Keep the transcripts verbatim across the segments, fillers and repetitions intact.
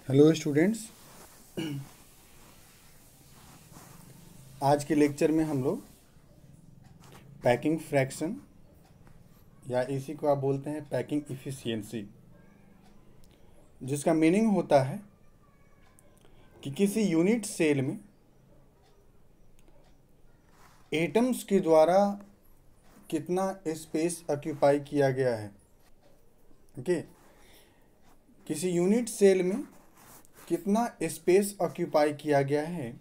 Hello students, आज के lecture में हम लोग पैकिंग फ्रैक्शन या इसी को आप बोलते हैं पैकिंग इफ़िशियंसी, जिसका मीनिंग होता है कि किसी यूनिट सेल में एटम्स के द्वारा कितना स्पेस ऑक्यूपाई किया गया है। ओके, किसी यूनिट सेल में कितना स्पेस ऑक्यूपाई किया गया है,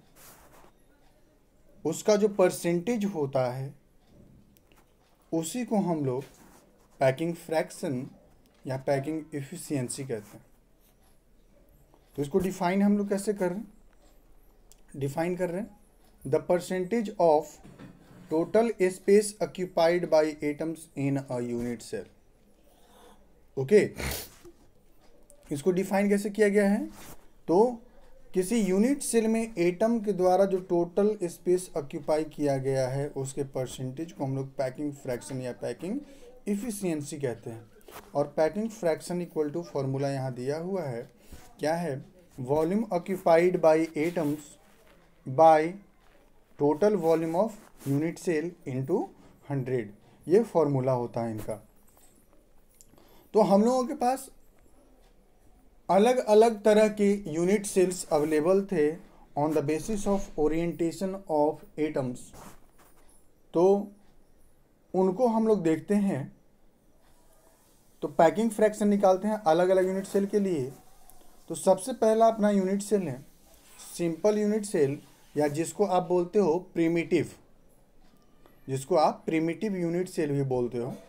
उसका जो परसेंटेज होता है उसी को हम लोग पैकिंग फ्रैक्शन या पैकिंग इफ़िशियंसी कहते हैं। तो इसको डिफाइन हम लोग कैसे कर रहे हैं? डिफाइन कर रहे हैं the percentage of total space occupied by atoms in a unit cell. Okay, इसको डिफाइन कैसे किया गया है? तो किसी यूनिट सेल में एटम के द्वारा जो टोटल स्पेस ऑक्यूपाई किया गया है उसके परसेंटेज को हम लोग पैकिंग फ्रैक्शन या पैकिंग इफ़िशियंसी कहते हैं। और packing fraction equal to formula यहाँ दिया हुआ है, क्या है? Volume occupied by atoms by total volume of unit cell into hundred, ये फॉर्मूला होता है इनका। तो हम लोगों के पास अलग अलग तरह के यूनिट सेल्स अवेलेबल थे on the basis of orientation of atoms. तो उनको हम लोग देखते हैं, तो पैकिंग फ्रैक्शन निकालते हैं अलग अलग यूनिट सेल के लिए। तो सबसे पहला अपना यूनिट सेल है सिंपल यूनिट सेल, या जिसको आप बोलते हो प्रिमिटिव, जिसको आप प्रिमिटिव यूनिट सेल भी बोलते हो।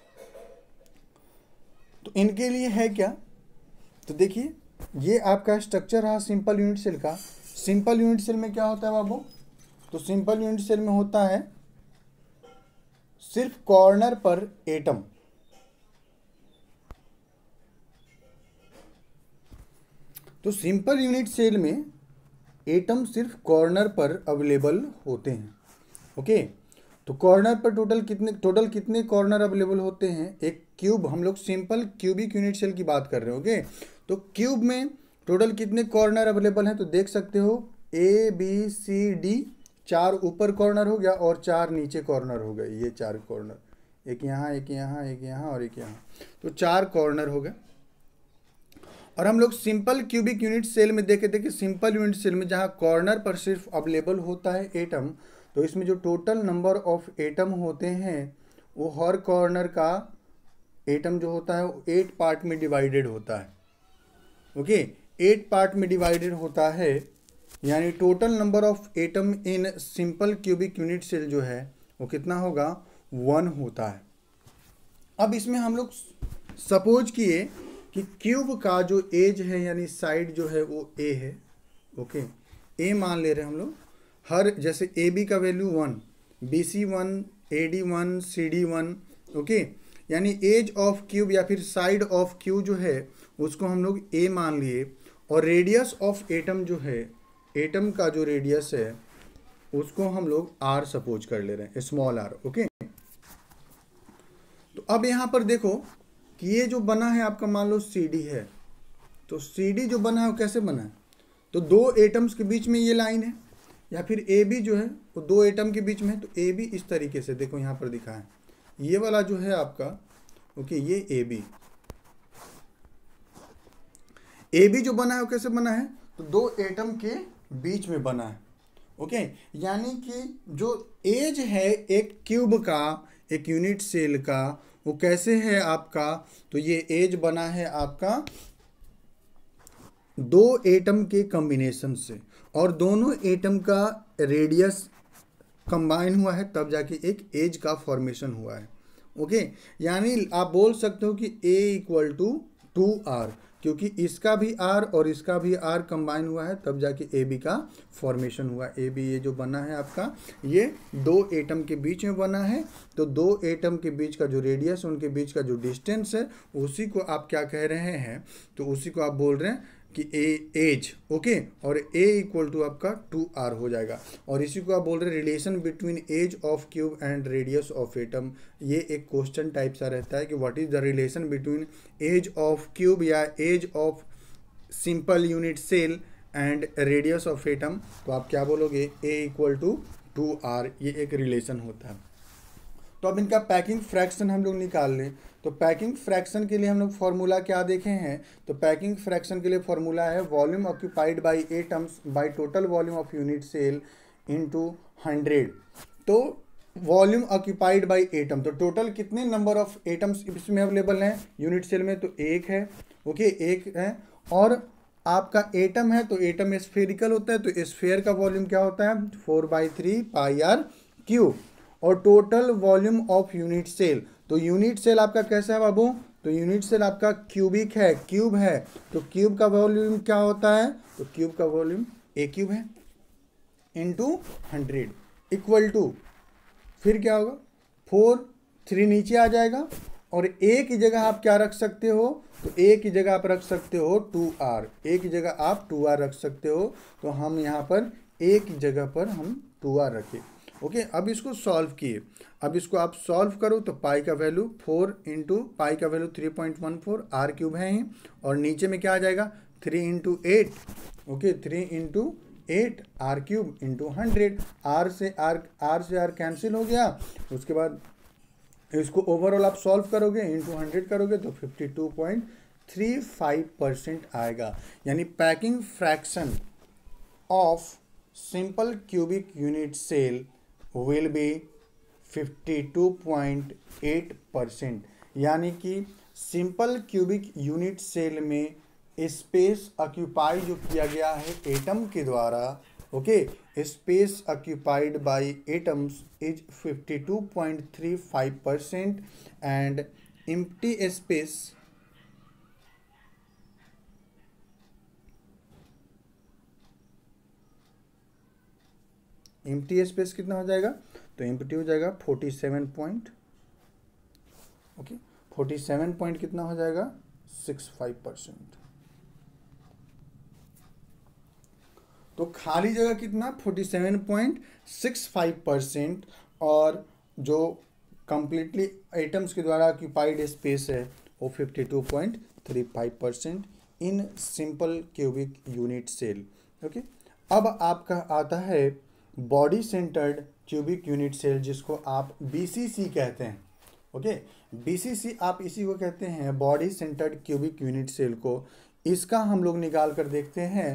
तो इनके लिए है क्या? तो देखिए, ये आपका स्ट्रक्चर रहा सिंपल यूनिट सेल का। सिंपल यूनिट सेल में क्या होता है बाबू? तो सिंपल यूनिट सेल में होता है सिर्फ कॉर्नर पर एटम। तो सिंपल यूनिट सेल में एटम सिर्फ कॉर्नर पर अवेलेबल होते हैं। ओके, तो कॉर्नर पर टोटल कितने टोटल कितने कॉर्नर अवेलेबल होते हैं? एक क्यूब, हम लोग सिंपल क्यूबिक यूनिट सेल की बात कर रहे हैं। ओके, तो क्यूब में टोटल कितने कॉर्नर अवेलेबल हैं? तो देख सकते हो ए बी सी डी, चार ऊपर कॉर्नर हो गया और चार नीचे कॉर्नर हो गए। ये चार कॉर्नर, एक यहाँ एक यहाँ एक यहाँ और एक यहाँ, तो चार कॉर्नर हो गए। और हम लोग सिंपल क्यूबिक यूनिट सेल में देखे थे कि सिंपल यूनिट सेल में जहाँ कॉर्नर पर सिर्फ अवेलेबल होता है एटम, तो इसमें जो टोटल नंबर ऑफ एटम होते हैं वो हर कॉर्नर का एटम जो होता है वो एट पार्ट में डिवाइडेड होता है। ओके, एट पार्ट में डिवाइडेड होता है, यानी total number of atom in simple cubic unit cell जो है वो कितना होगा? वन होता है। अब इसमें हम लोग सपोज किए कि क्यूब का जो एज है यानी साइड जो है वो ए है। ओके, ए मान ले रहे हैं हम लोग। हर जैसे ए बी का value one, B C one, A D one, C D one. Okay, यानी एज ऑफ क्यूब या फिर साइड ऑफ क्यूब जो है उसको हम लोग ए मान लिए। और रेडियस ऑफ एटम जो है, एटम का जो रेडियस है उसको हम लोग आर सपोज कर ले रहे हैं, स्मॉल आर। ओके, तो अब यहाँ पर देखो कि ये जो बना है आपका, मान लो सी डी है। तो सी डी जो बना है वो कैसे बना है? तो दो एटम्स के बीच में ये लाइन है, या फिर ए बी जो है वो दो एटम के बीच में है। तो ए बी इस तरीके से देखो यहाँ पर दिखा है, ये वाला जो है आपका, ओके, ये ए बी ए बी जो बना है वो कैसे बना है? तो दो एटम के बीच में बना है। ओके, यानी कि जो एज है एक क्यूब का, एक यूनिट सेल का, वो कैसे है आपका? तो ये एज बना है आपका दो एटम के कॉम्बिनेशन से, और दोनों एटम का रेडियस कंबाइन हुआ है, तब जाके एक एज का फॉर्मेशन हुआ है। ओके, यानी आप बोल सकते हो कि a equal to two r, क्योंकि इसका भी आर और इसका भी आर कंबाइन हुआ है, तब जाके ए बी का फॉर्मेशन हुआ। ए बी ये जो बना है आपका, ये दो एटम के बीच में बना है। तो दो एटम के बीच का जो रेडियस, उनके बीच का जो डिस्टेंस है, उसी को आप क्या कह रहे हैं? तो उसी को आप बोल रहे हैं कि ए एज। ओके, और ए इक्वल टू आपका टू आर हो जाएगा। और इसी को आप बोल रहे हैं relation between edge of cube and radius of atom. ये एक क्वेश्चन टाइप सा रहता है कि what is the relation between edge of cube या edge of simple unit cell and radius of atom, तो आप क्या बोलोगे, a equal to two r, ये एक रिलेशन होता है। तो अब इनका पैकिंग फ्रैक्शन हम लोग निकाल लें। तो पैकिंग फ्रैक्शन के लिए हम लोग फॉर्मूला क्या देखे हैं, तो पैकिंग फ्रैक्शन के लिए फॉर्मूला है volume occupied by atoms by total volume of unit cell into hundred. तो वॉल्यूम ऑक्यूपाइड बाय एटम, तो टोटल कितने नंबर ऑफ एटम्स इसमें अवेलेबल हैं यूनिट सेल में, तो एक है, ओके एक है। और आपका एटम है तो एटम स्फेरिकल होता है, तो स्फेयर का वॉल्यूम क्या होता है, four by three pi r cube. और total volume of unit cell, तो यूनिट सेल आपका कैसा है बाबू, तो यूनिट सेल आपका क्यूबिक है, क्यूब है, तो क्यूब का वॉल्यूम क्या होता है, तो क्यूब का वॉल्यूम ए क्यूब है इंटू हंड्रेड इक्वल टू, फिर क्या होगा, फोर, थ्री नीचे आ जाएगा और ए की जगह आप क्या रख सकते हो, तो ए की जगह आप रख सकते हो टू आर, ए की जगह आप टू आर रख सकते हो। तो हम यहाँ पर ए की जगह पर हम टू आर रखें, ओके। अब इसको सॉल्व किए, अब इसको आप सॉल्व करो तो पाई का वैल्यू फोर इंटू पाई का value three point one four, r cube है ही, और नीचे में क्या आ जाएगा, three into eight, okay three into eight r cube into hundred, r से आर आर से आर कैंसिल हो गया। उसके बाद इसको ओवरऑल आप सॉल्व करोगे, इंटू हंड्रेड करोगे तो fifty two point three five percent आएगा। यानी packing fraction of simple cubic unit cell will be fifty two point eight percent. यानी कि सिंपल क्यूबिक यूनिट सेल में स्पेस ऑक्यूपाई जो किया गया है एटम के द्वारा, okay space occupied by atoms is fifty two point three five percent and empty space empty space कितना हो जाएगा, तो एम्प्टी हो जाएगा forty seven point, okay forty seven point कितना हो जाएगा, सिक्स फाइव परसेंट। तो खाली जगह कितना, forty seven point six five percent, और जो कंप्लीटली एटम्स के द्वारा ऑक्यूपाइड स्पेस है वो fifty two point three five percent in simple cubic unit cell, okay. अब आपका आता है body centred cubic unit cell, जिसको आप बीसीसी कहते हैं, ओके बीसीसी आप इसी को कहते हैं, body centred cubic unit cell को। इसका हम लोग निकाल कर देखते हैं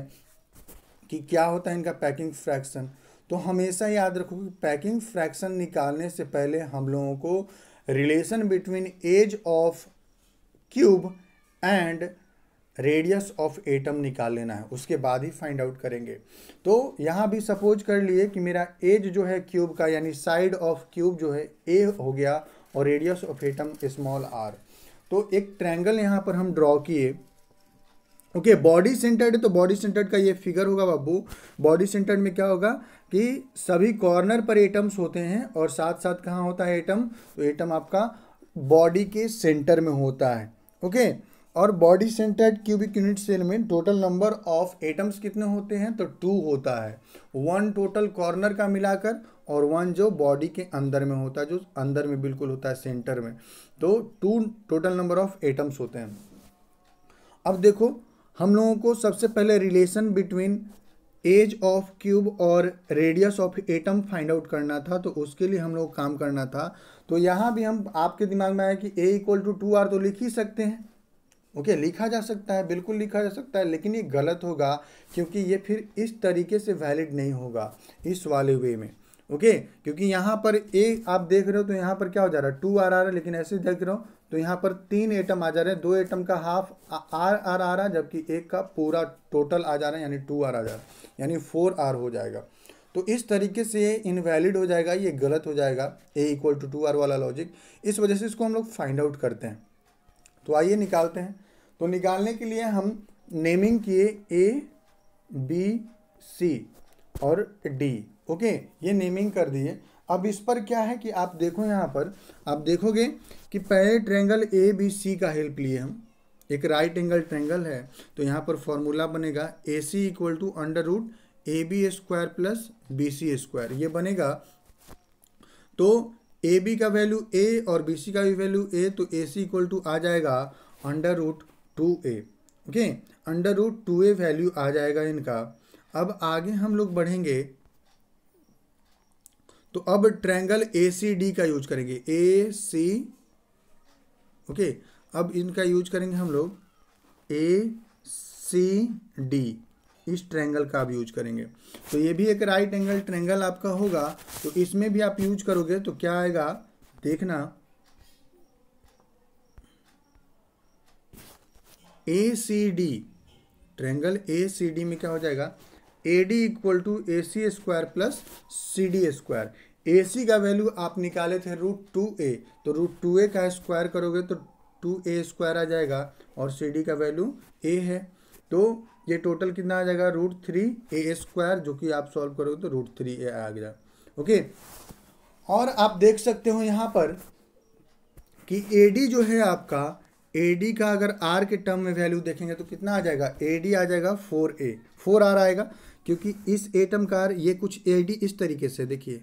कि क्या होता है इनका पैकिंग फ्रैक्शन। तो हमेशा याद रखो कि पैकिंग फ्रैक्शन निकालने से पहले हम लोगों को relation between edge of cube and radius of atom निकाल लेना है, उसके बाद ही फाइंड आउट करेंगे। तो यहाँ भी सपोज कर लिए कि मेरा एज जो है क्यूब का, यानी साइड ऑफ क्यूब जो है ए हो गया और radius of atom small r. तो एक ट्रायंगल यहाँ पर हम ड्रॉ किए, ओके बॉडी सेंटर्ड, तो बॉडी सेंटर्ड का ये फिगर होगा बाबू। बॉडी सेंटर्ड में क्या होगा कि सभी कॉर्नर पर एटम्स होते हैं और साथ साथ कहाँ होता है एटम, तो एटम आपका बॉडी के सेंटर में होता है, ओके। और body centred cubic unit cell में टोटल नंबर ऑफ एटम्स कितने होते हैं, तो टू होता है, वन टोटल कॉर्नर का मिलाकर और वन जो बॉडी के अंदर में होता है, जो अंदर में बिल्कुल होता है सेंटर में। तो to total number of atoms होते हैं। अब देखो हम लोगों को सबसे पहले relation between edge of cube और radius of atom find out करना था, तो उसके लिए हम लोग काम करना था। तो यहाँ भी हम आपके दिमाग में आया कि a equal to two r तो लिख ही सकते हैं, ओके okay, लिखा जा सकता है, बिल्कुल लिखा जा सकता है, लेकिन ये गलत होगा क्योंकि ये फिर इस तरीके से वैलिड नहीं होगा इस वाले वे में, ओके okay? क्योंकि यहाँ पर ए आप देख रहे हो तो यहाँ पर क्या हो जा रहा है, टू आर आ रहा है, लेकिन ऐसे देख रहे हो तो यहाँ पर तीन एटम आ जा रहे हैं, दो एटम का हाफ आर आर आ रहा है, जबकि एक का पूरा टोटल आ जा रहा है, यानी टू आर आ जा रहा है, यानी फोर आर हो जाएगा। तो इस तरीके से ये इनवैलिड हो जाएगा, ये गलत हो जाएगा, a equal to two r वाला लॉजिक। इस वजह से इसको हम लोग फाइंड आउट करते हैं। तो आइए निकालते हैं। तो निकालने के लिए हम नेमिंग किए ए बी सी और डी, ओके ये नेमिंग कर दिए। अब इस पर क्या है कि आप देखो, यहाँ पर आप देखोगे कि पहले ट्रायंगल ए बी सी का हेल्प लिए हम, एक राइट एंगल ट्रायंगल है, तो यहाँ पर फॉर्मूला बनेगा A C equal to under root A B square plus B C square, ये बनेगा। तो ए बी का वैल्यू ए और बी सी का भी वैल्यू ए, तो ए सी इक्वल टू आ जाएगा under root two a, okay, under root two a value आ जाएगा इनका। अब आगे हम लोग बढ़ेंगे तो अब ट्रायंगल ए सी डी का यूज करेंगे, ए सी, ओके, अब इनका यूज करेंगे हम लोग ए सी डी, इस ट्रायंगल का आप यूज करेंगे। तो ये भी एक राइट एंगल ट्रायंगल आपका होगा, तो इसमें भी आप यूज करोगे तो क्या आएगा देखना, A C D, triangle A C D में क्या हो जाएगा, A D equal to A C square plus C D square. A C का वैल्यू आप निकाले थे रूट टू ए, तो रूट टू ए का स्क्वायर करोगे तो टू ए स्क्वायर आ जाएगा, और सी डी का वैल्यू ए है, तो ये टोटल कितना आ जाएगा रूट थ्री ए स्क्वायर, जो कि आप सॉल्व करोगे तो रूट थ्री ए आ गया। ओके, और आप देख सकते हो यहाँ पर कि ए डी जो है आपका, ए डी का अगर आर के टर्म में वैल्यू देखेंगे तो कितना आ जाएगा, ए डी आ जाएगा फोर ए, फोर आर आएगा, क्योंकि इस एटम का ये कुछ ए डी इस तरीके से, देखिए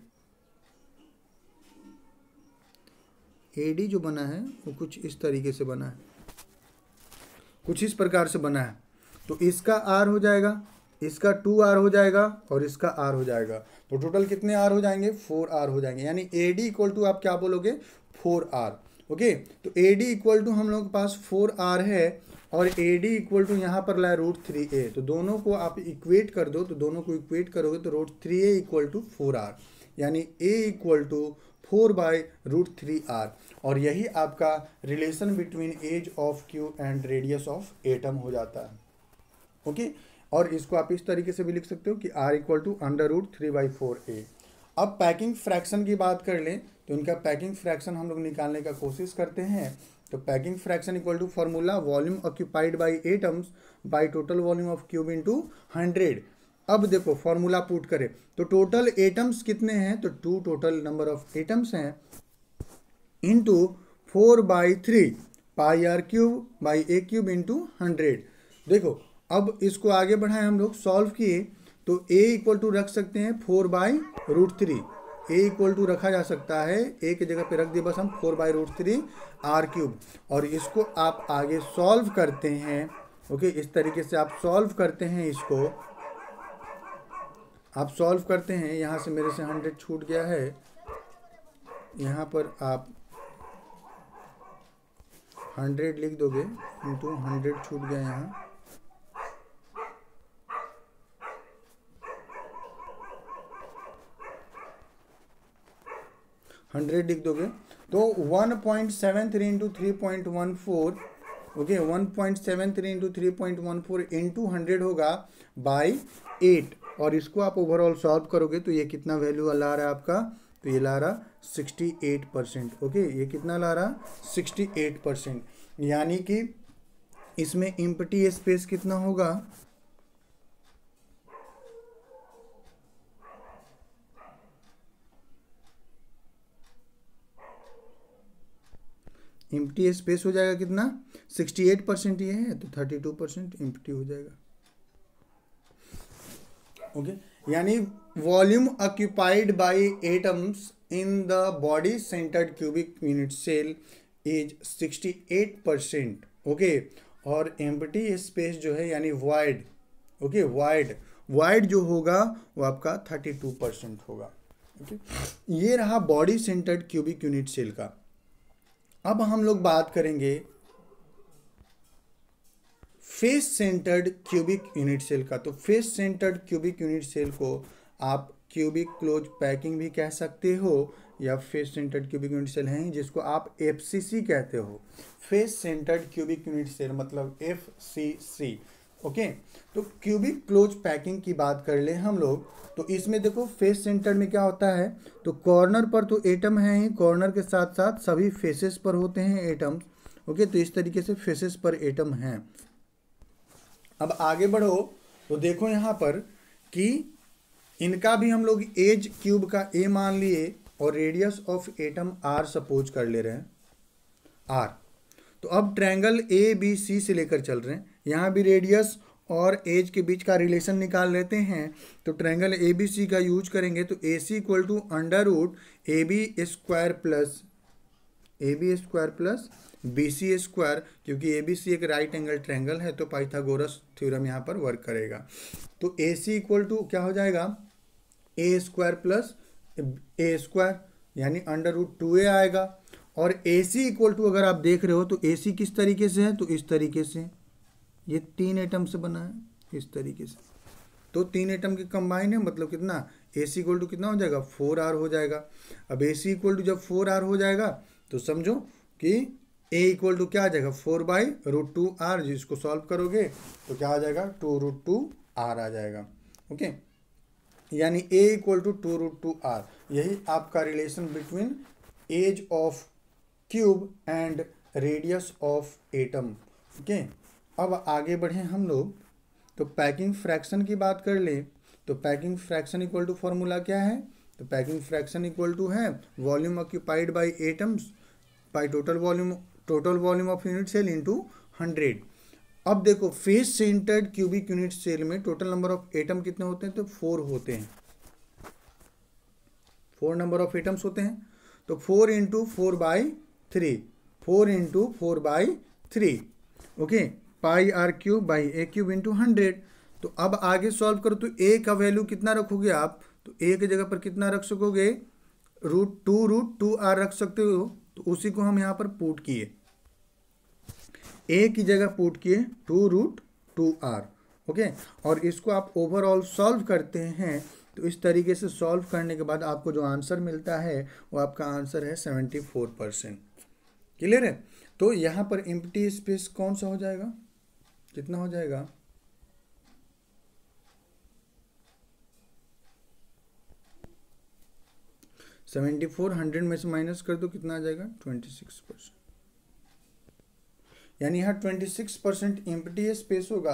ए डी जो बना है वो कुछ इस तरीके से बना है, कुछ इस प्रकार से बना है, तो इसका आर हो जाएगा, इसका टू आर हो जाएगा, और इसका आर हो जाएगा, तो टोटल कितने आर हो जाएंगे, फोर आर हो जाएंगे, यानी ए डी इक्वल टू आप क्या बोलोगे, फोर आर। ओके, तो ए डी इक्वल टू हम लोग के पास फोर आर है, और ए डी इक्वल टू यहाँ पर लाए रूट थ्री ए, तो दोनों को आप इक्वेट कर दो, तो दोनों को इक्वेट करोगे तो root three a equal to four r, यानी a equal to four by root three r, और यही आपका relation between edge of cube and radius of atom हो जाता है। ओके, और इसको आप इस तरीके से भी लिख सकते हो कि r equal to under root three by four a. अब पैकिंग फ्रैक्शन की बात कर लें तो इनका पैकिंग फ्रैक्शन हम लोग निकालने का कोशिश करते हैं, तो packing fraction equal to formula volume occupied by atoms by total volume of cube into hundred. अब देखो फॉर्मूला पुट करें तो टोटल एटम्स कितने हैं, तो to total number of atoms हैं into four by three pi r cube by a cube into hundred. देखो अब इसको आगे बढ़ाएं, हम लोग सॉल्व किए तो a इक्वल टू रख सकते हैं four by root three, a equal to रखा जा सकता है, ए की जगह पे रख दिए बस हम four by root three r cube, और इसको आप आगे सॉल्व करते हैं। ओके, इस तरीके से आप सॉल्व करते हैं, इसको आप सॉल्व करते हैं, यहाँ से मेरे से हंड्रेड छूट गया है, यहाँ पर आप हंड्रेड लिख दोगे इंटू हंड्रेड छूट गया यहाँ, हंड्रेड लिख दोगे तो one point seven three into three point one four, okay one point seven three into three point one four into hundred होगा बाई एट, और इसको आप ओवरऑल सॉल्व करोगे तो ये कितना वैल्यू ला रहा है आपका, तो ये ला रहा सिक्सटी एट परसेंट। ओके, ये कितना ला रहा सिक्सटी एट परसेंट, यानी कि इसमें एम्प्टी स्पेस कितना होगा, एम्प्टी स्पेस हो जाएगा कितना, सिक्सटी एट परसेंट ये है तो थर्टी टू परसेंट एम्प्टी हो जाएगा। ओके, यानी volume occupied by atoms in the body centred cubic unit cell is sixty eight percent. Okay, और एम्प्टी स्पेस जो है यानी वाइड, ओके वाइड वाइड जो होगा वो आपका थर्टी टू परसेंट होगा। ओके, ये रहा body centred cubic unit cell का। अब हम लोग बात करेंगे face centred cubic unit cell का। तो face centred cubic unit cell को आप क्यूबिक क्लोज पैकिंग भी कह सकते हो, या face centred cubic unit cell हैं जिसको आप एफ सी सी कहते हो, face centred cubic unit cell मतलब एफ सी सी। ओके, तो क्यूबिक क्लोज पैकिंग की बात कर ले हम लोग, तो इसमें देखो फेस सेंटर में क्या होता है, तो कॉर्नर पर तो एटम है ही, कॉर्नर के साथ साथ सभी फेसेस पर होते हैं एटम्स। ओके, तो इस तरीके से फेसेस पर एटम हैं। अब आगे बढ़ो तो देखो यहाँ पर कि इनका भी हम लोग एज क्यूब का ए मान लिए और radius of atom r suppose कर ले रहे हैं आर। तो अब ट्रायंगल ए बी सी से लेकर चल रहे हैं, यहाँ भी रेडियस और एज के बीच का रिलेशन निकाल लेते हैं। तो ट्रायंगल ए बी सी का यूज करेंगे तो A C equal to under root A B square plus A B square plus B C square, क्योंकि ए बी सी एक राइट एंगल ट्रायंगल है तो पाइथागोरस थ्योरम यहाँ पर वर्क करेगा। तो ए सी इक्वल टू क्या हो जाएगा, a square plus a square यानी अंडर रूट टू ए आएगा। और ए सी इक्वल टू अगर आप देख रहे हो तो ए सी किस तरीके से है, तो इस तरीके से, ये तीन एटम से बना है इस तरीके से, तो तीन एटम के कंबाइन है, मतलब कितना, ए सी इक्वल टू कितना हो जाएगा, फोर आर हो जाएगा। अब ए सी इक्वल टू जब फोर आर हो जाएगा तो समझो कि ए इक्वल टू क्या आ जाएगा, four by root two r, जिसको सॉल्व करोगे तो क्या आ जाएगा, टू रूट टू आर आ जाएगा। ओके, यानी a equal to two root two r, यही आपका relation between edge of cube and radius of atom. Okay, अब आगे बढ़े हम लोग, तो पैकिंग फ्रैक्शन की बात कर ले, तो packing fraction equal to formula क्या है, तो पैकिंग फ्रैक्शन इक्वल टू है volume occupied by atoms by total volume, total volume of unit cell into hundred. अब देखो face centred cubic unit cell में टोटल नंबर ऑफ एटम कितने होते हैं, तो फोर होते हैं, फोर नंबर ऑफ एटम्स होते हैं। तो four into four by three, four into four by three, okay, pi r cube by a cube into hundred. तो अब आगे सॉल्व करो तो ए का वैल्यू कितना रखोगे आप, तो ए की जगह पर कितना रख सकोगे, root two root two r रख सकते हो, तो उसी को हम यहाँ पर पुट किए, ए की जगह पुट किए two root two r. Okay, और इसको आप ओवरऑल सॉल्व करते हैं तो इस तरीके से सॉल्व करने के बाद आपको जो आंसर मिलता है वो आपका आंसर है सेवेंटी फोर परसेंट। क्लियर है? तो यहाँ पर एम्प्टी स्पेस कौन सा हो जाएगा, कितना हो जाएगा, सेवेंटी फोर, हंड्रेड में से माइनस कर दो कितना आ जाएगा, ट्वेंटी सिक्स परसेंट, यानी यहाँ twenty six percent empty space होगा।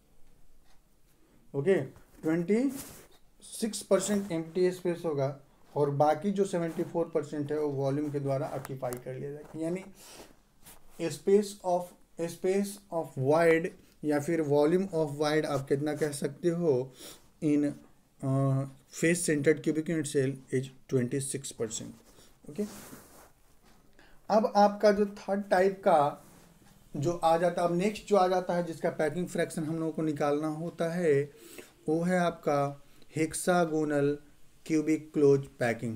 Okay, twenty six percent empty space होगा और बाकी जो सेवेंटी फोर परसेंट है वो वॉल्यूम के द्वारा ऑक्यूपाई कर लिया जाएगा, यानी space of space of void या फिर वॉल्यूम ऑफ वाइड आप कितना कह सकते हो in face centred cubic unit cell is twenty six percent. Okay, अब आपका जो थर्ड टाइप का जो आ जाता है, अब नेक्स्ट जो आ जाता है जिसका पैकिंग फ्रैक्शन हम लोगों को निकालना होता है वो है आपका hexagonal cubic close packing,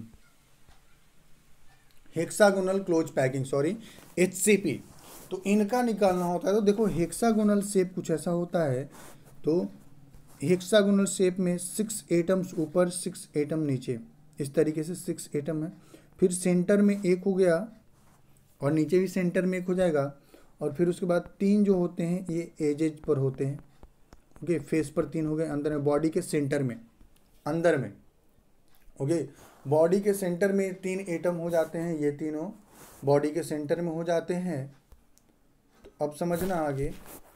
hexagonal close packing sorry H C P. तो इनका निकालना होता है, तो देखो हेक्सागोनल शेप कुछ ऐसा होता है, तो हेक्सागोनल शेप में सिक्स एटम्स ऊपर सिक्स एटम नीचे, इस तरीके से सिक्स एटम है, फिर सेंटर में एक हो गया और नीचे भी सेंटर में एक हो जाएगा, और फिर उसके बाद तीन जो होते हैं ये एजेज पर होते हैं। ओके, फेस पर तीन हो गए, अंदर में बॉडी के सेंटर में, अंदर में, ओके, बॉडी के सेंटर में तीन एटम हो जाते हैं, ये तीनों बॉडी के सेंटर में हो जाते हैं। तो अब समझना आगे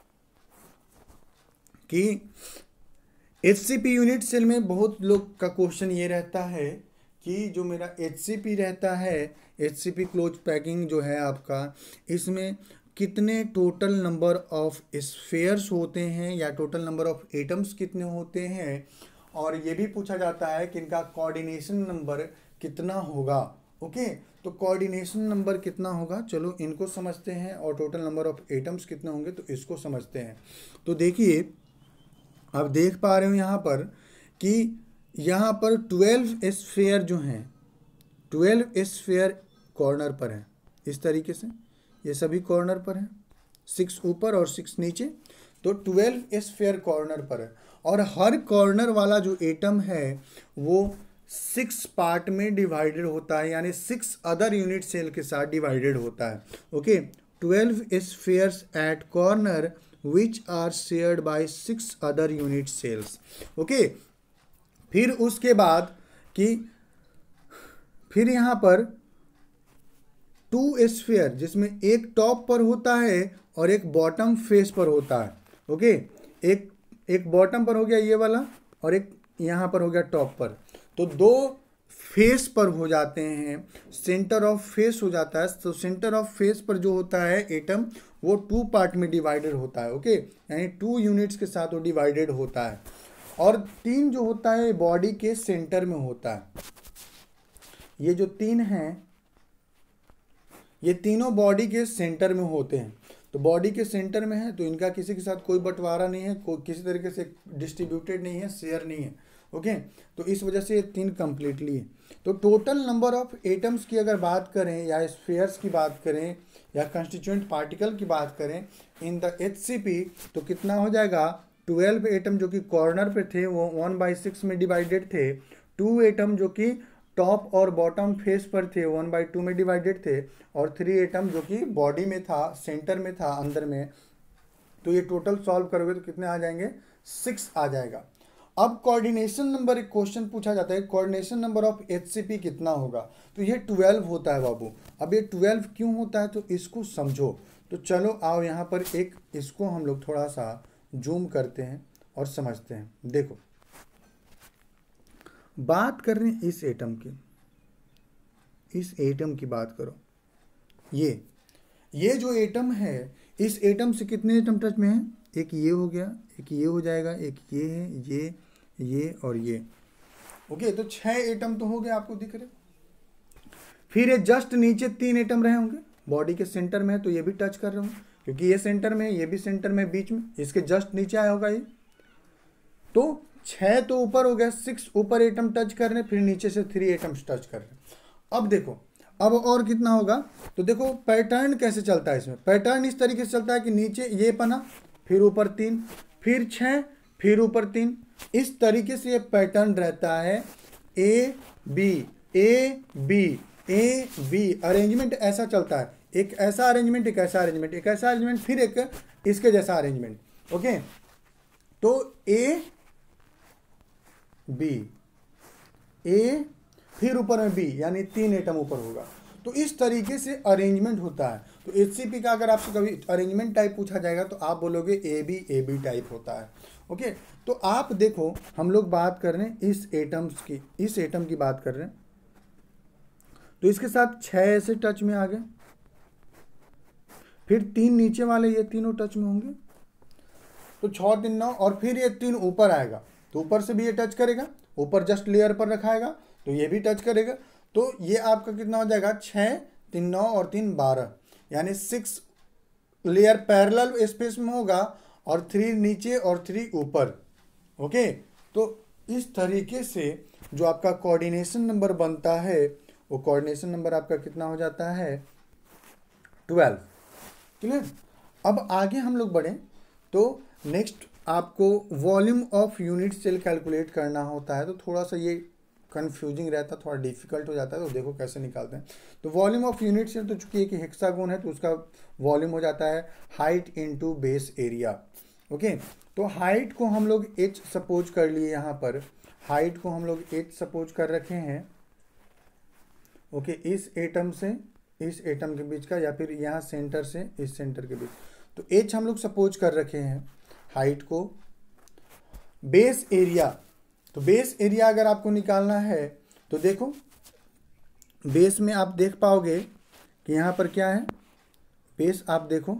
कि H C P unit cell में बहुत लोग का क्वेश्चन ये रहता है कि जो मेरा एच सी पी रहता है, H C P close packing जो है आपका, इसमें कितने टोटल नंबर ऑफ स्फेयर्स होते हैं या टोटल नंबर ऑफ एटम्स कितने होते हैं, और ये भी पूछा जाता है कि इनका कोऑर्डिनेशन नंबर कितना होगा। ओके, तो कोऑर्डिनेशन नंबर कितना होगा, चलो इनको समझते हैं, और टोटल नंबर ऑफ एटम्स कितने होंगे तो इसको समझते हैं। तो देखिए आप देख पा रहे हो यहाँ पर कि यहाँ पर ट्वेल्व स्फेयर जो हैं, ट्वेल्व स्फेयर कॉर्नर पर हैं, इस तरीके से ये सभी कॉर्नर पर हैं, सिक्स ऊपर और सिक्स नीचे, तो ट्वेल्व स्फेयर कॉर्नर पर है, और हर कॉर्नर वाला जो एटम है वो सिक्स पार्ट में डिवाइडेड होता है, यानी सिक्स अदर यूनिट सेल के साथ डिवाइडेड होता है। Okay, twelve spheres at corner which are shared by six other unit cells. Okay, फिर उसके बाद कि फिर यहाँ पर टू स्फेयर जिसमें एक टॉप पर होता है और एक बॉटम फेस पर होता है। ओके, एक एक बॉटम पर हो गया ये वाला और एक यहाँ पर हो गया टॉप पर, तो दो फेस पर हो जाते हैं, सेंटर ऑफ फेस हो जाता है। तो सेंटर ऑफ फेस पर जो होता है एटम वो टू पार्ट में डिवाइडेड होता है। ओके, यानी टू यूनिट्स के साथ वो डिवाइडेड होता है, और तीन जो होता है बॉडी के सेंटर में होता है। ये जो तीन हैं ये तीनों बॉडी के सेंटर में होते हैं। तो बॉडी के सेंटर में है तो इनका किसी के साथ कोई बंटवारा नहीं है, कोई किसी तरीके से डिस्ट्रीब्यूटेड नहीं है, शेयर नहीं है। ओके, तो इस वजह से ये तीन कंप्लीटली है। तो टोटल नंबर ऑफ एटम्स की अगर बात करें या स्फीयर्स की बात करें या कंस्टिट्यूएंट पार्टिकल की बात करें in the H C P, तो कितना हो जाएगा, ट्वेल्व एटम जो कि कॉर्नर पे थे वो वन बाई सिक्स में डिवाइडेड थे, टू एटम जो कि टॉप और बॉटम फेस पर थे वन बाई टू में डिवाइडेड थे, और थ्री एटम जो कि बॉडी में था, सेंटर में था, अंदर में। तो ये टोटल सॉल्व करोगे तो कितने आ जाएंगे, सिक्स आ जाएगा। अब कोऑर्डिनेशन नंबर, एक क्वेश्चन पूछा जाता है कोऑर्डिनेशन नंबर ऑफ एचसीपी कितना होगा, तो ये ट्वेल्व होता है बाबू। अब ये ट्वेल्व क्यों होता है तो इसको समझो। तो चलो आओ यहाँ पर एक इसको हम लोग थोड़ा सा जूम करते हैं और समझते हैं। देखो, बात कर रहे हैं इस एटम की, इस एटम की बात करो। ये ये जो एटम है, इस एटम से कितने एटम टच में है, एक ये हो गया, एक ये हो जाएगा, एक ये है, ये ये और ये। ओके, तो छह एटम तो हो गए, आपको दिख रहे। फिर ये जस्ट नीचे तीन एटम रहे होंगे, बॉडी के सेंटर में है तो ये भी टच कर रहे होंगे, क्योंकि ये सेंटर में, ये भी सेंटर में, बीच में, इसके जस्ट नीचे आया होगा ये। तो छह तो ऊपर हो गया, सिक्स ऊपर एटम टच कर रहे हैं, फिर नीचे से थ्री एटम्स टच कर रहे हैं। अब देखो, अब और कितना होगा, तो देखो पैटर्न कैसे चलता है इसमें। पैटर्न इस तरीके से चलता है कि नीचे ये बना, फिर ऊपर तीन, फिर छः, फिर ऊपर तीन, इस तरीके से ये पैटर्न रहता है। A B A B A B arrangement ऐसा चलता है, एक ऐसा अरेंजमेंट, एक ऐसा अरेंजमेंट, एक ऐसा अरेंजमेंट, फिर एक इसके जैसा अरेंजमेंट। ओके, तो ए बी, ए फिर ऊपर में बी, यानी तीन एटम ऊपर होगा। तो इस तरीके से अरेंजमेंट होता है। तो एचसीपी का अगर आपसे कभी अरेंजमेंट टाइप पूछा जाएगा तो आप बोलोगे A B A B type होता है। ओके, तो आप देखो, हम लोग बात कर रहे हैं इस एटम्स की, इस एटम की बात कर रहे हैं, तो इसके साथ छह ऐसे टच में आ गए, फिर तीन नीचे वाले ये तीनों टच में होंगे, तो छः तीन नौ, और फिर ये तीन ऊपर आएगा तो ऊपर से भी ये टच करेगा, ऊपर जस्ट लेयर पर रखाएगा तो ये भी टच करेगा। तो ये आपका कितना हो जाएगा, छः तीन नौ और तीन बारह, यानी सिक्स लेयर पैरेलल स्पेस में होगा और थ्री नीचे और थ्री ऊपर। ओके, तो इस तरीके से जो आपका कोऑर्डिनेशन नंबर बनता है वो कोऑर्डिनेशन नंबर आपका कितना हो जाता है, ट्वेल्व। क्लियर। अब आगे हम लोग बढ़ें तो नेक्स्ट आपको volume of unit cell calculate करना होता है, तो थोड़ा सा ये कंफ्यूजिंग रहता है, थोड़ा डिफिकल्ट हो जाता है। तो देखो कैसे निकालते हैं। तो वॉल्यूम ऑफ यूनिट सेल, तो चूंकि एक हेक्सागोन है तो उसका वॉल्यूम हो जाता है height into base area. Okay, तो हाइट को हम लोग एच सपोज कर लिए, यहाँ पर हाइट को हम लोग एच सपोज कर रखे हैं। ओके, इस एटम से इस एटम के बीच का, या फिर यहाँ सेंटर से इस सेंटर के बीच, तो एच हम लोग सपोज कर रखे हैं हाइट को। बेस एरिया, तो बेस एरिया अगर आपको निकालना है तो देखो, बेस में आप देख पाओगे कि यहाँ पर क्या है, बेस आप देखो,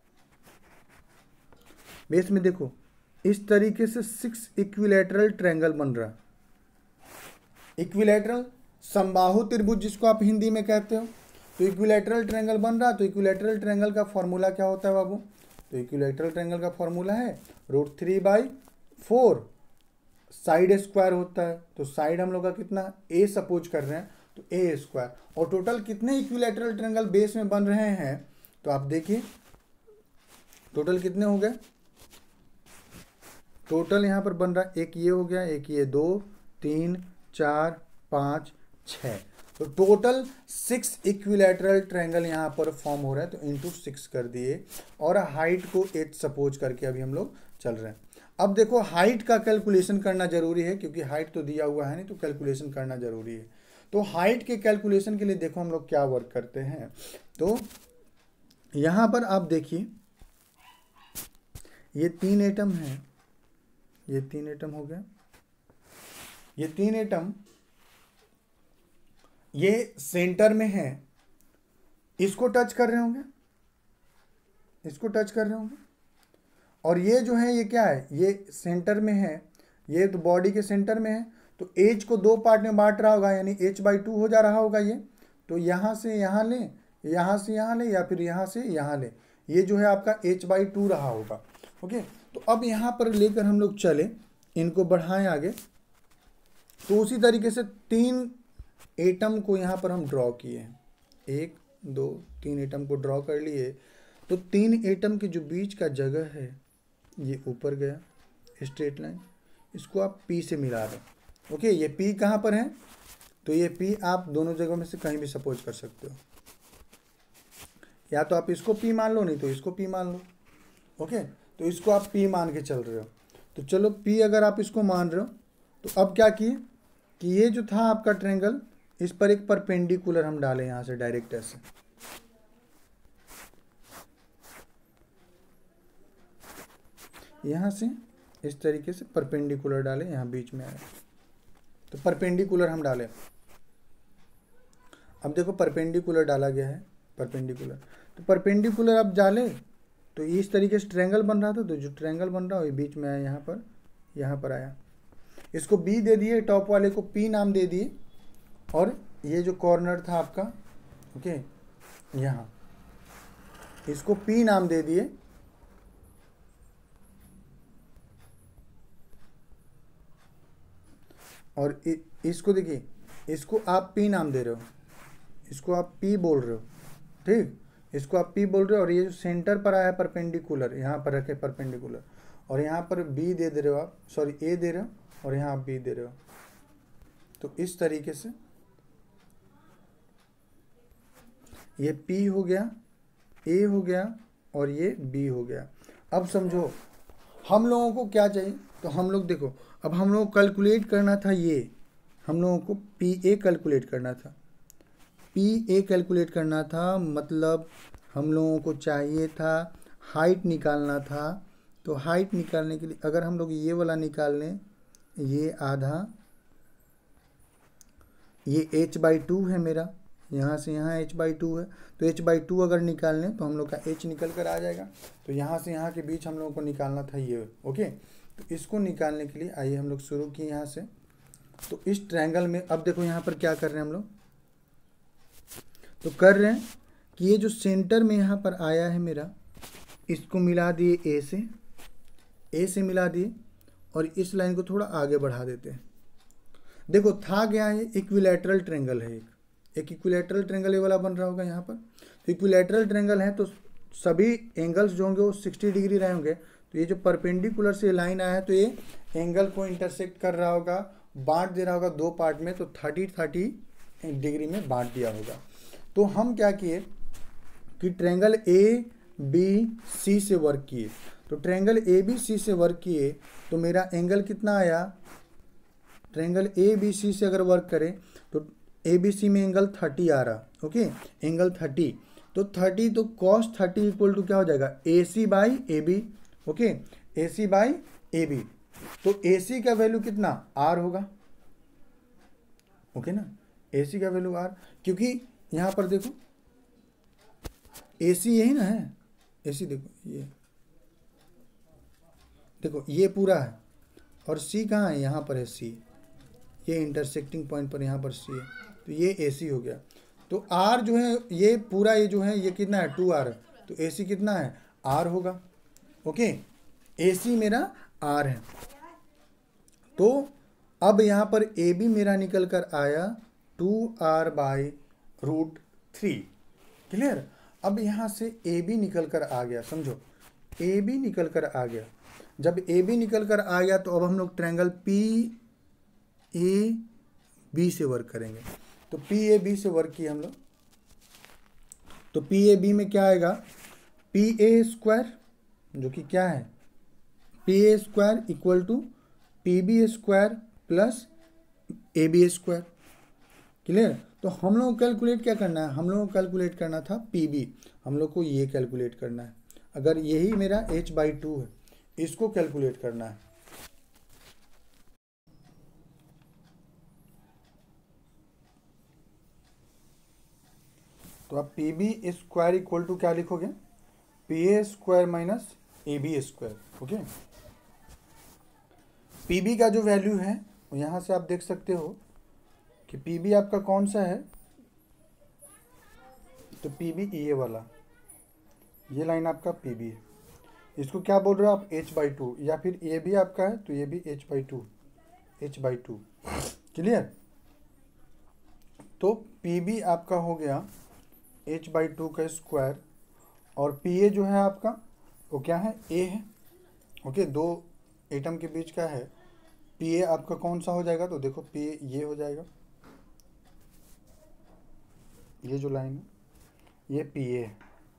बेस में देखो इस तरीके से सिक्स इक्विलैटरल ट्रायंगल बन रहा है। इक्विलैटरल समबाहु त्रिभुज जिसको आप हिंदी में कहते हो, तो इक्विलैटरल ट्रायंगल बन रहा। तो इक्विलैटरल ट्रायंगल का फॉर्मूला क्या होता है बाबू, तो इक्विलैटरल ट्रायंगल का फॉर्मूला है root three by four, side square होता है। तो साइड हम लोग का कितना, ए सपोज कर रहे हैं तो ए स्क्वायर। और टोटल कितने इक्विलैटरल ट्रायंगल बेस में बन रहे हैं, तो आप देखिए टोटल कितने हो गए। टोटल यहाँ पर बन रहा, एक ये हो गया, एक ये, दो तीन चार पाँच छः, तो टोटल सिक्स इक्विलैटरल ट्रायंगल यहाँ पर फॉर्म हो रहा है। तो इंटू सिक्स कर दिए, और हाइट को एच सपोज करके अभी हम लोग चल रहे हैं। अब देखो हाइट का कैलकुलेशन करना जरूरी है, क्योंकि हाइट तो दिया हुआ है नहीं, तो कैलकुलेशन करना जरूरी है। तो हाइट के कैलकुलेशन के लिए देखो हम लोग क्या वर्क करते हैं। तो यहाँ पर आप देखिए, ये तीन एटम है, ये तीन एटम हो गया, ये तीन एटम ये सेंटर में है, इसको टच कर रहे होंगे, इसको टच कर रहे होंगे, और ये जो है ये क्या है, ये सेंटर में है, ये तो बॉडी के सेंटर में है। तो एच को दो पार्ट में बांट रहा होगा, यानी एच बाई टू हो जा रहा होगा ये। तो यहाँ से यहाँ लें, यहाँ से यहाँ ले या फिर यहाँ से यहाँ ले, ये जो है आपका एच बाई टू रहा होगा। ओके, तो अब यहाँ पर लेकर हम लोग चले, इनको बढ़ाएं आगे, तो उसी तरीके से तीन एटम को यहाँ पर हम ड्रॉ किए हैं, एक दो तीन एटम को ड्रॉ कर लिए। तो तीन एटम के जो बीच का जगह है ये ऊपर गया स्ट्रेट लाइन, इसको आप पी से मिला रहे हैं। ओके, ये पी कहाँ पर है, तो ये पी आप दोनों जगहों में से कहीं भी सपोज कर सकते हो, या तो आप इसको पी मान लो, नहीं तो इसको पी मान लो। ओके, तो इसको आप पी मान के चल रहे हो, तो चलो पी अगर आप इसको मान रहे हो, तो अब क्या किए कि ये जो था आपका ट्रायंगल, इस पर एक परपेंडिकुलर हम डालें यहाँ से डायरेक्ट ऐसे, यहाँ से इस तरीके से परपेंडिकुलर डालें, यहाँ बीच में आए तो परपेंडिकुलर हम डालें। अब देखो परपेंडिकुलर डाला गया है, परपेंडिकुलर, तो परपेंडिकुलर अब डाले तो इस तरीके से ट्रायंगल बन रहा था, तो जो ट्रायंगल बन रहा है बीच में आया, यहाँ पर यहाँ पर आया, इसको बी दे दिए, टॉप वाले को पी नाम दे दिए, और ये जो कॉर्नर था आपका, ओके, यहाँ इसको पी नाम दे दिए, और इसको देखिए, इसको आप पी नाम दे रहे हो, इसको आप पी बोल रहे हो, ठीक, इसको आप पी बोल रहे हो, और ये जो सेंटर पर आया परपेंडिकुलर, यहाँ पर रखे परपेंडिकुलर, और यहाँ पर बी दे दे रहे हो आप, सॉरी ए दे रहे हो, और यहाँ आप बी दे रहे हो। तो इस तरीके से ये P हो गया, A हो गया, और ये B हो गया। अब समझो हम लोगों को क्या चाहिए, तो हम लोग देखो, अब हम लोग कैलकुलेट करना था, ये हम लोगों को पी ए कैलकुलेट करना था, पी ए कैलकुलेट करना था, मतलब हम लोगों को चाहिए था हाइट निकालना था। तो हाइट निकालने के लिए अगर हम लोग ये वाला निकाल लें, ये आधा, ये h बाई टू है मेरा, यहाँ से यहाँ h बाई टू है, तो h बाई टू अगर निकाल लें तो हम लोग का h निकल कर आ जाएगा। तो यहाँ से यहाँ के बीच हम लोगों को निकालना था ये। ओके, तो इसको निकालने के लिए आइए हम लोग शुरू किए यहाँ से। तो इस ट्रायंगल में अब देखो यहाँ पर क्या कर रहे हैं हम लोग, तो कर रहे हैं कि ये जो सेंटर में यहाँ पर आया है मेरा, इसको मिला दिए ए से, ए से मिला दिए, और इस लाइन को थोड़ा आगे बढ़ा देते हैं। देखो था क्या है, इक्विलैटरल ट्रायंगल है, एक एक इक्विलैटरल ट्रायंगल ये वाला बन रहा होगा यहाँ पर। तो इक्विलैटरल ट्रायंगल है तो सभी एंगल्स जो होंगे वो सिक्सटी डिग्री रहे होंगे। तो ये जो परपेंडिकुलर से लाइन आया है तो ये एंगल को इंटरसेक्ट कर रहा होगा, बांट दे रहा होगा दो पार्ट में, तो थर्टी थर्टी डिग्री में बांट दिया होगा। तो हम क्या किए कि ट्रायंगल ए बी सी से वर्क किए। तो ट्रायंगल ए बी सी से वर्क किए तो मेरा एंगल कितना आया, ट्रायंगल ए बी सी से अगर वर्क करें तो ए बी सी में एंगल थर्टी आ रहा। ओके, एंगल थर्टी, तो थर्टी, तो कॉस थर्टी इक्वल टू क्या हो जाएगा, A C by A B. Okay, A C by A B, तो ए सी का वैल्यू कितना, आर होगा। ओके ना, ए सी का वैल्यू आर, क्योंकि यहाँ पर देखो ए सी यही ना है, ए सी देखो, ये देखो ये पूरा है, और सी कहाँ है, यहाँ पर है सी, ये इंटरसेक्टिंग पॉइंट पर यहाँ पर सी है, तो ये ए सी हो गया। तो आर जो है ये पूरा, ये जो है ये कितना है, टू आर, तो ए सी कितना है, आर होगा। ओके, ए सी मेरा आर है। तो अब यहाँ पर ए बी मेरा निकल कर आया two r by root three. Clear. अब यहाँ से ए बी निकल कर आ गया, समझो ए बी निकल कर आ गया। जब ए बी निकल कर आ गया तो अब हम लोग ट्रायंगल पी ए बी से वर्क करेंगे। तो पी ए बी से वर्क किए हम लोग, तो पी ए बी में क्या आएगा, पी ए स्क्वायर, जो कि क्या है, P A square equal to P B square plus A B square. Clear. तो हम लोग को कैलकुलेट क्या करना है, हम लोग को कैलकुलेट करना था पी बी, हम लोग को ये कैलकुलेट करना है। अगर यही मेरा h बाई टू है, इसको कैलकुलेट करना है। तो आप P B square equal to क्या लिखोगे, P A square minus A B square. Okay, P B का जो वैल्यू है यहाँ से आप देख सकते हो कि पी बी आपका कौन सा है, तो पी बी ये वाला, ये लाइन आपका पी बी है। इसको क्या बोल रहे हो आप, एच बाई टू, या फिर ये भी आपका है तो ये भी h by two, h by two. Clear. तो पी बी आपका हो गया एच बाई टू का स्क्वायर, और पी ए जो है आपका वो क्या है, ए है। ओके, दो एटम के बीच का है। पी ए आपका कौन सा हो जाएगा, तो देखो पी ए ये हो जाएगा, ये जो लाइन है ये पी ए है।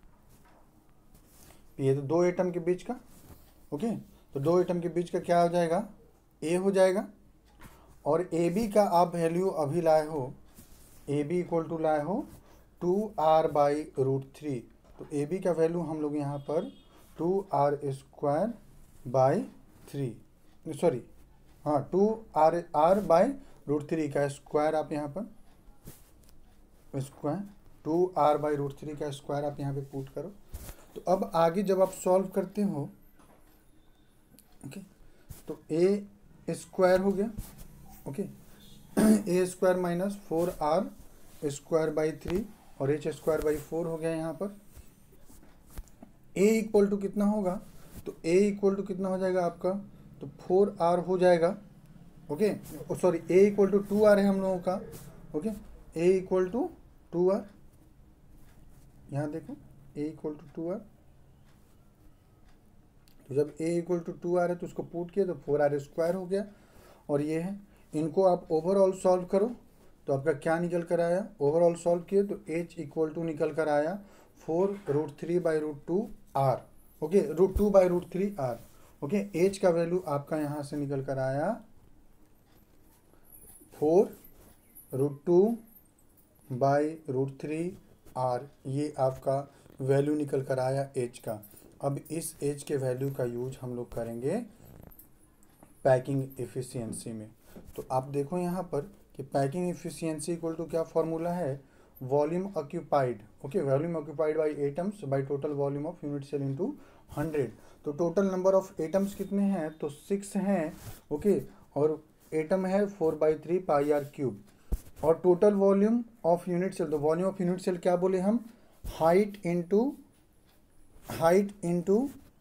पी ए तो दो एटम के बीच का, ओके, तो दो एटम के बीच का क्या हो जाएगा, ए हो जाएगा। और ए बी का आप वैल्यू अभी लाए हो, ए बी इक्वल टू लाए हो two r by root three. तो ए बी का वैल्यू हम लोग यहाँ पर two r square by three, sorry हाँ two r r by root three का स्क्वायर आप यहाँ पर square two r by root three का स्क्वायर आप यहाँ पे पुट करो। तो अब आगे जब आप सॉल्व करते हो, ओके, तो ए स्क्वायर हो गया, okay, a square minus four r square by three और एच स्क्वायर बाई फोर हो गया यहाँ पर। ए इक्वल टू कितना होगा, तो ए इक्वल टू कितना हो जाएगा आपका, तो फोर आर हो जाएगा, okay, sorry a equal to two r है हम लोगों का, okay, a equal to two r, यहाँ देखो a equal to two r. तो जब a equal to two r है तो उसको पुट किया तो फोर आर स्क्वायर हो गया, और ये है। इनको आप ओवरऑल सॉल्व करो तो आपका क्या निकल कर आया, ओवरऑल सॉल्व किए तो एच इक्वल टू निकल कर आया four root three by root two r, okay, root two by root three r, okay. H का वैल्यू आपका यहाँ से निकल कर आया four root two by root three r, ये आपका वैल्यू निकल कर आया एच का। अब इस एच के वैल्यू का यूज हम लोग करेंगे पैकिंग एफिशिएंसी में। तो आप देखो यहाँ पर कि पैकिंग एफिशिएंसी इक्वल टू क्या फॉर्मूला है, volume occupied, okay, volume occupied by atoms by total volume of unit cell into hundred. तो टोटल नंबर ऑफ एटम्स कितने हैं, तो सिक्स हैं, ओके, और एटम है four by three pi r cube. और total volume of unit cell, तो volume of unit cell क्या बोले हम, height into height into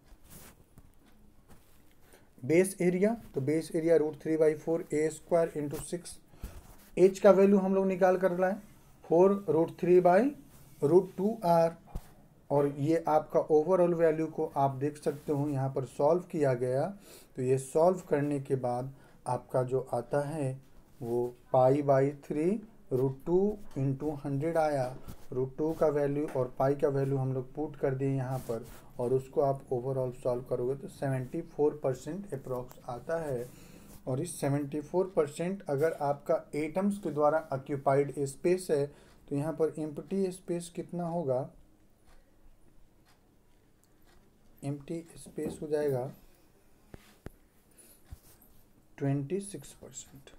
base area, तो base area root three by four a square into six. H का value हम लोग निकाल कर लाए four root three by root two r, और ये आपका ओवरऑल वैल्यू को आप देख सकते हो यहाँ पर सॉल्व किया गया। तो ये सॉल्व करने के बाद आपका जो आता है वो pi by three root two into hundred आया। रूट टू का वैल्यू और पाई का वैल्यू हम लोग पुट कर दिए यहाँ पर, और उसको आप ओवरऑल सॉल्व करोगे तो सेवेंटी फोर परसेंट अप्रॉक्स आता है। और इस सेवेंटी फोर परसेंट अगर आपका एटम्स के द्वारा ऑक्यूपाइड स्पेस है तो यहाँ पर एम्प्टी स्पेस कितना होगा, एम्प्टी स्पेस हो जाएगा twenty six percent,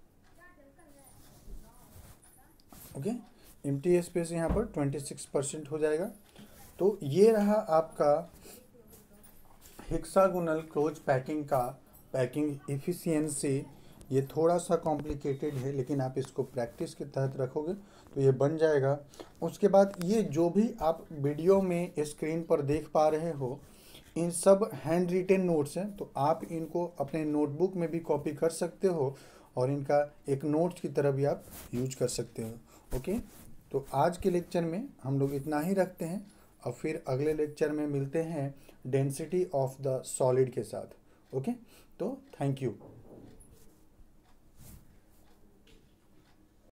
okay, empty space यहाँ पर ट्वेंटी सिक्स परसेंट हो जाएगा। तो ये रहा आपका हेक्सागोनल क्लोज पैकिंग का पैकिंग एफिशिएंसी। ये थोड़ा सा कॉम्प्लिकेटेड है, लेकिन आप इसको प्रैक्टिस के तहत रखोगे तो ये बन जाएगा। उसके बाद ये जो भी आप वीडियो में स्क्रीन पर देख पा रहे हो, इन सब हैंड रिटेन नोट्स हैं, तो आप इनको अपने नोटबुक में भी कॉपी कर सकते हो और इनका एक नोट्स की तरह भी आप यूज कर सकते हो, ओके। तो आज के लेक्चर में हम लोग इतना ही रखते हैं, और फिर अगले लेक्चर में मिलते हैं डेंसिटी ऑफ द सॉलिड के साथ, ओके। तो थैंक यू।